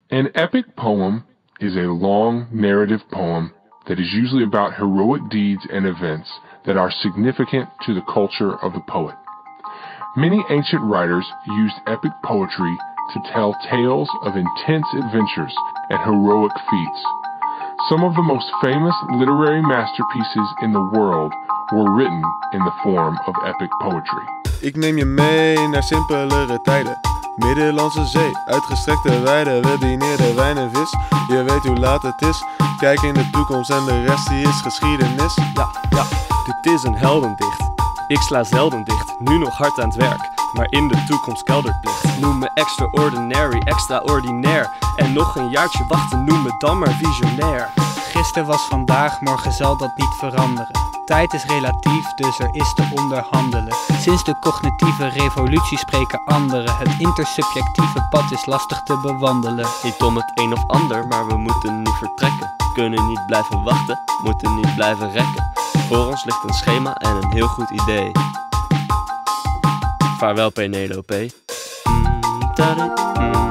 An epic poem is a long narrative poem that is usually about heroic deeds and events that are significant to the culture of the poet. Many ancient writers used epic poetry to tell tales of intense adventures and heroic feats. Some of the most famous literary masterpieces in the world were written in the form of epic poetry. Ik neem je mee naar simpelere tijden. Middellandse Zee, uitgestrekte weiden, we dineerden wijn en vis. Je weet hoe laat het is, kijk in de toekomst en de rest die is geschiedenis. Ja, dit is een heldendicht. Ik sla zelden dicht, nu nog hard aan het werk, maar in de toekomst kelderplicht. Noem me extraordinary, extraordinair. En nog een jaartje wachten, noem me dan maar visionair. Gisteren was vandaag, morgen zal dat niet veranderen. Tijd is relatief, dus er is te onderhandelen. Sinds de cognitieve revolutie spreken anderen. Het intersubjectieve pad is lastig te bewandelen. Niet om het een of ander, maar we moeten nu vertrekken. Kunnen niet blijven wachten, moeten niet blijven rekken. Voor ons ligt een schema en een heel goed idee. Vaarwel Penelope.